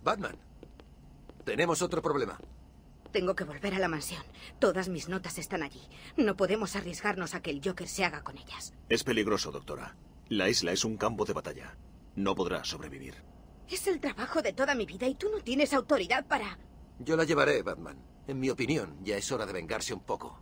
Batman, tenemos otro problema. Tengo que volver a la mansión. Todas mis notas están allí. No podemos arriesgarnos a que el Joker se haga con ellas. Es peligroso, doctora. La isla es un campo de batalla. No podrá sobrevivir. Es el trabajo de toda mi vida y tú no tienes autoridad para... Yo la llevaré, Batman. En mi opinión, ya es hora de vengarse un poco.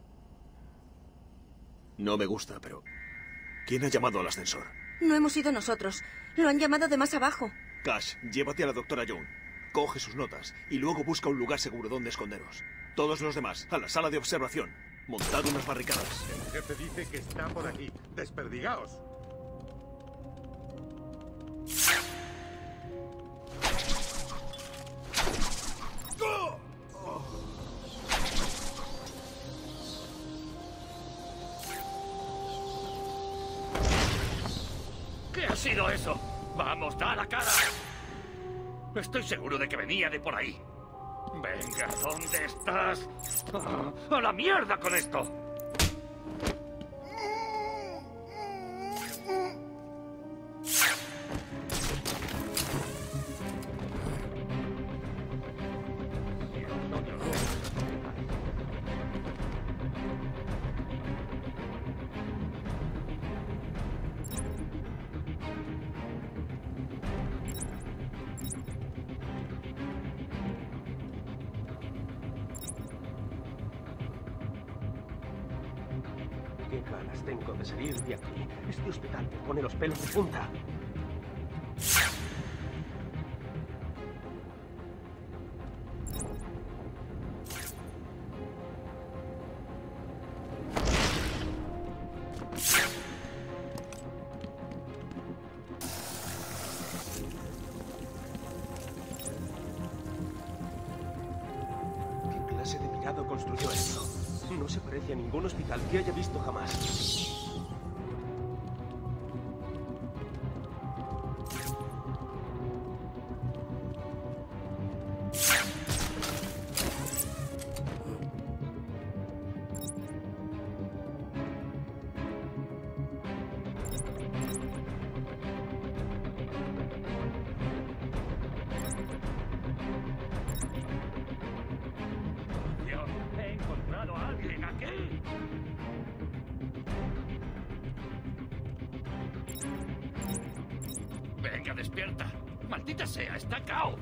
No me gusta, pero... ¿Quién ha llamado al ascensor? No hemos sido nosotros. Lo han llamado de más abajo. Cash, llévate a la doctora Young. Coge sus notas y luego busca un lugar seguro donde esconderos. Todos los demás, a la sala de observación. Montad unas barricadas. El jefe dice que está por aquí. ¡Desperdigaos! ¿Qué ha sido eso? ¡Vamos, da la cara! Estoy seguro de que venía de por ahí. Venga, ¿dónde estás? ¡Ah, ¡a la mierda con esto! Qué ganas tengo de salir de aquí. Este hospital me pone los pelos de punta. ¿Qué clase de pirado construyó esto? No se parece a ningún hospital que haya visto jamás. Dios, he encontrado a alguien aquí. Venga, despierta. Maldita sea, está cao.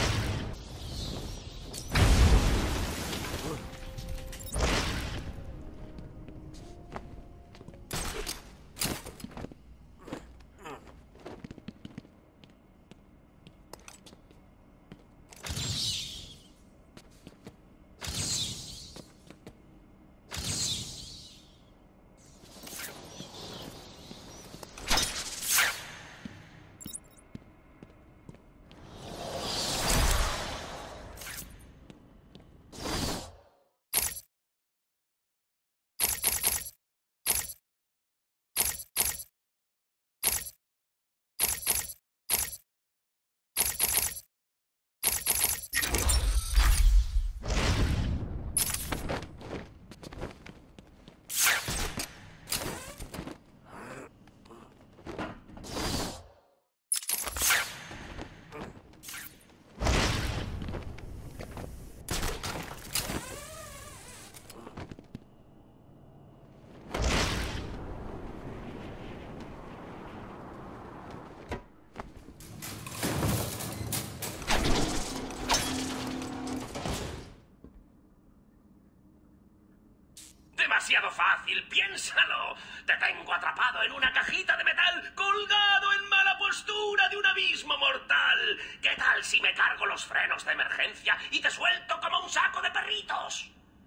Demasiado fácil, piénsalo. Te tengo atrapado en una cajita de metal, colgado en mala postura de un abismo mortal. ¿Qué tal si me cargo los frenos de emergencia y te suelto como un saco de perritos?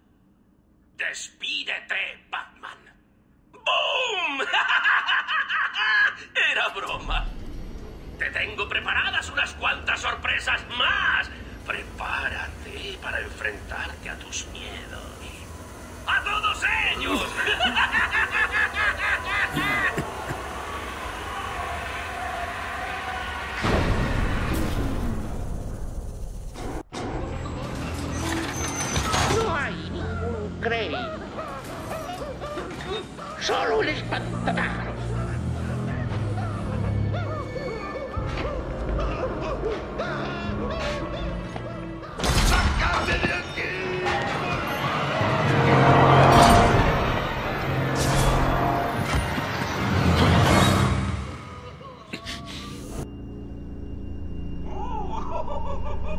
Despídete, Batman. ¡Boom! Era broma. Te tengo preparadas unas cuantas sorpresas más. Prepárate para enfrentarte a tus miedos. ¡A todos ellos! No hay ningún Crane. Solo el espantapájaros.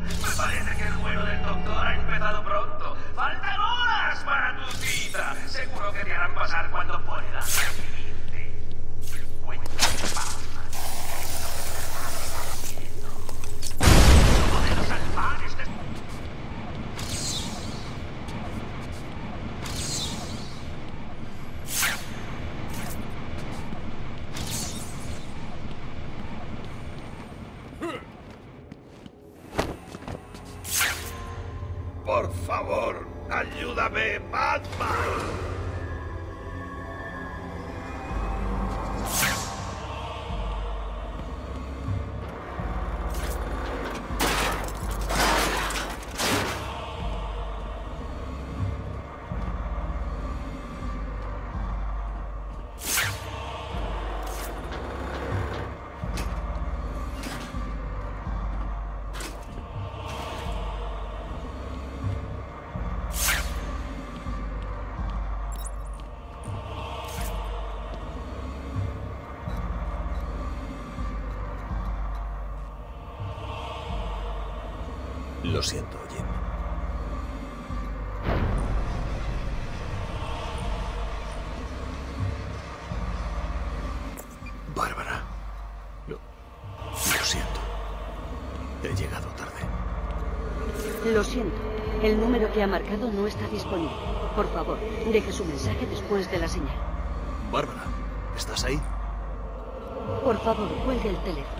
Me parece que el vuelo del doctor ha empezado pronto. ¡Faltan horas para tu cita! Seguro que te harán pasar cuando puedas recibirte. Cuenta Batman. Modelos alemanes de... Por favor, ayúdame, Batman. Lo siento, Jim. Bárbara. Lo siento. He llegado tarde. Lo siento. El número que ha marcado no está disponible. Por favor, deje su mensaje después de la señal. Bárbara, ¿estás ahí? Por favor, cuelgue el teléfono.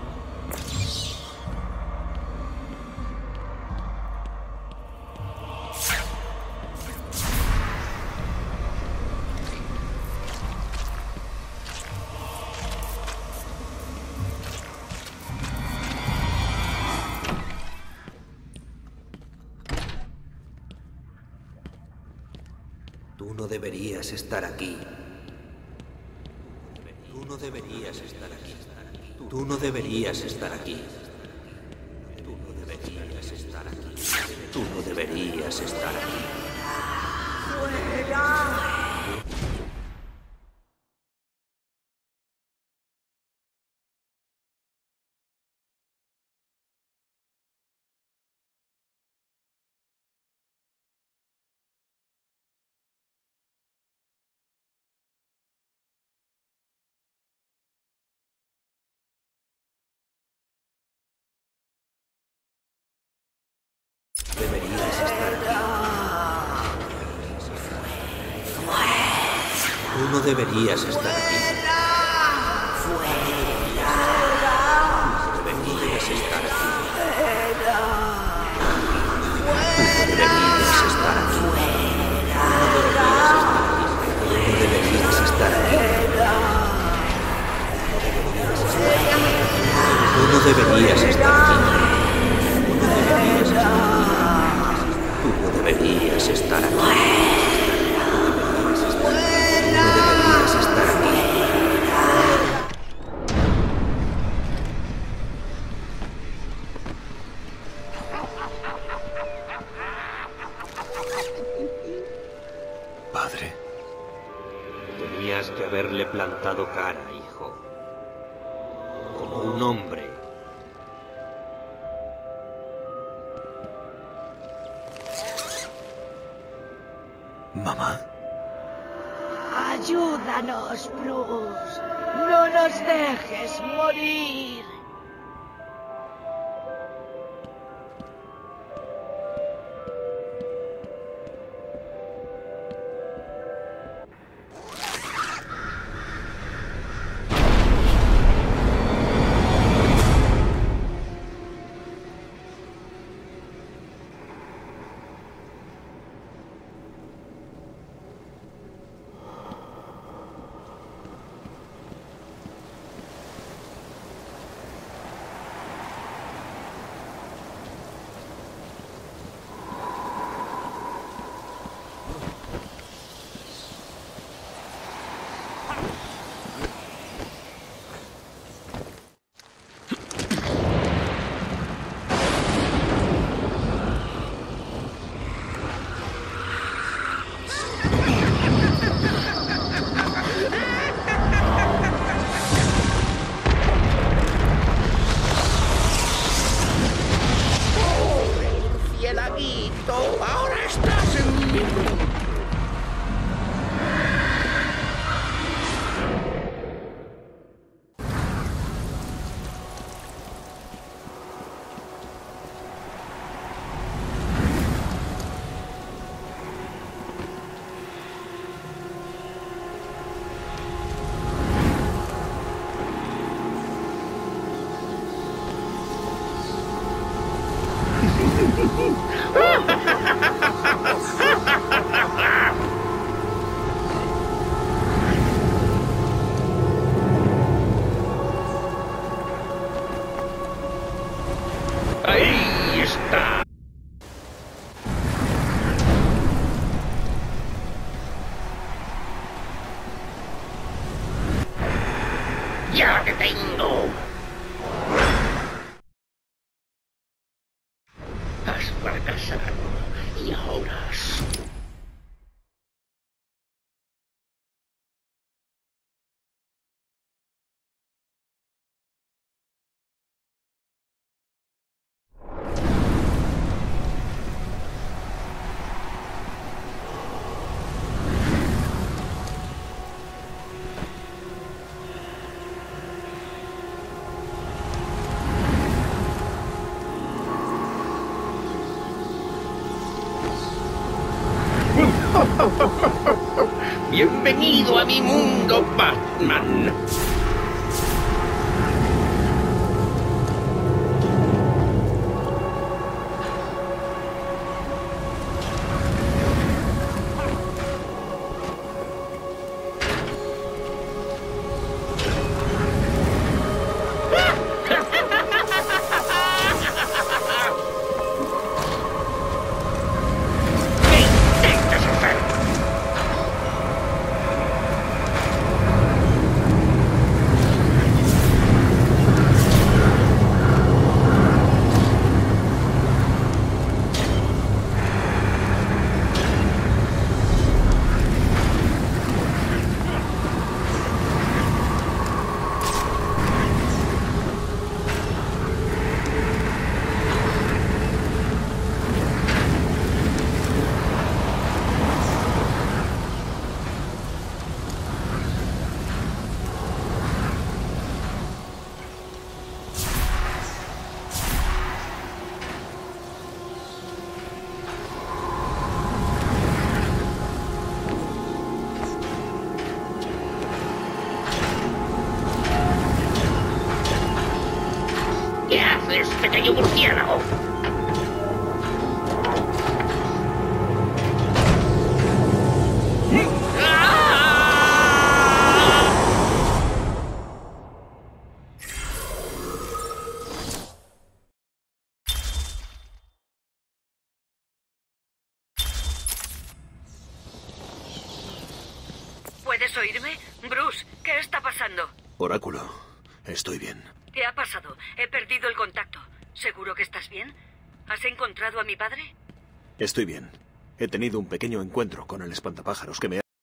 Tú no deberías estar aquí. Tú no deberías estar aquí. Tú no deberías estar aquí. Tú no deberías estar aquí. Tú no deberías estar aquí. Deberías estar aquí. Tú no deberías estar aquí. Tú no deberías estar aquí. Tú no deberías estar aquí. Tú no deberías estar aquí. Tú no deberías estar aquí. Tú no deberías estar aquí. Tú no deberías estar aquí. Padre. Tenías que haberle plantado cara, hijo. Como un hombre. Mamá. Ayúdanos, Bruce. No nos dejes morir. murcielaguito. Ahora estás en mi... Ahí está. Ya te tengo. Has fracasado y ahora... Bienvenido a mi mundo, Batman. ¿Qué haces, pequeño murciélago? ¿Puedes oírme? Bruce, ¿qué está pasando? Oráculo, estoy bien. ¿Qué ha pasado? He perdido el contacto. ¿Seguro que estás bien? ¿Has encontrado a mi padre? Estoy bien. He tenido un pequeño encuentro con el espantapájaros que me ha...